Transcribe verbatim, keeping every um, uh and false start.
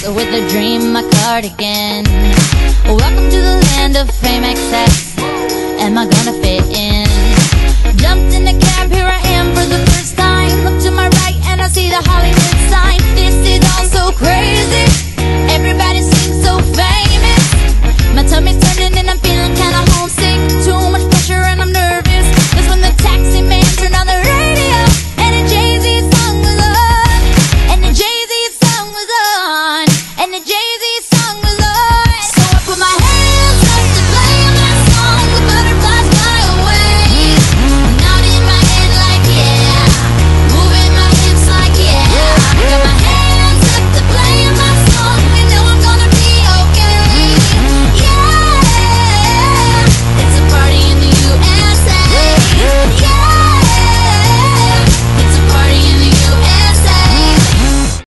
with a dream, my cardigan. Welcome to the land of fame excess. Am I gonna fit in?